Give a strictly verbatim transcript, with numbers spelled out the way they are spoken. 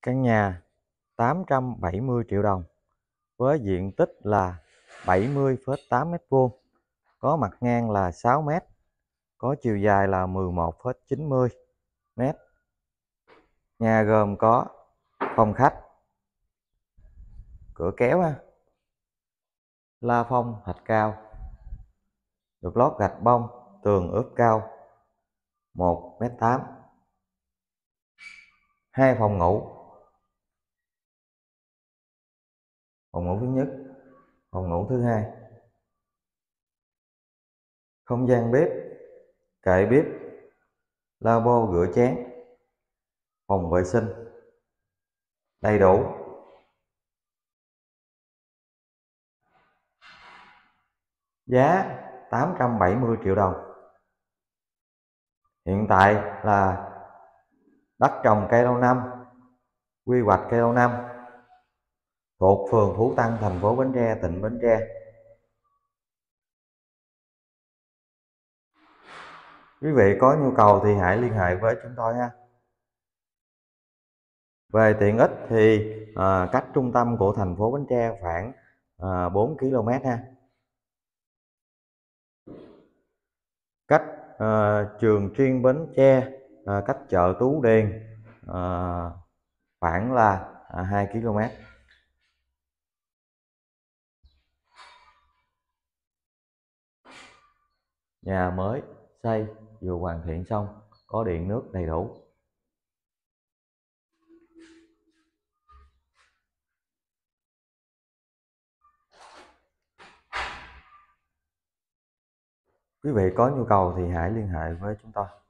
Căn nhà tám trăm bảy mươi triệu đồng với diện tích là bảy mươi phẩy tám mét vuông, có mặt ngang là sáu mét, có chiều dài là mười một phẩy chín mươi mét. Nhà gồm có phòng khách, cửa kéo, ha, la phong thạch cao, được lót gạch bông, tường ốp cao một mét tám, hai phòng ngủ, phòng ngủ thứ nhất, phòng ngủ thứ hai, không gian bếp, kệ bếp, lavabo rửa chén, phòng vệ sinh đầy đủ. Giá tám trăm bảy mươi triệu đồng. Hiện tại là đất trồng cây lâu năm, quy hoạch cây lâu năm, thuộc phường Phú Tân, thành phố Bến Tre, tỉnh Bến Tre. Quý vị có nhu cầu thì hãy liên hệ với chúng tôi ha. Về tiện ích thì à, cách trung tâm của thành phố Bến Tre khoảng à, bốn ki lô mét ha. Cách à, trường chuyên Bến Tre, à, cách chợ Tú Điền à, khoảng là à, hai ki lô mét. Nhà mới xây vừa hoàn thiện xong, có điện nước đầy đủ. Quý vị có nhu cầu thì hãy liên hệ với chúng tôi.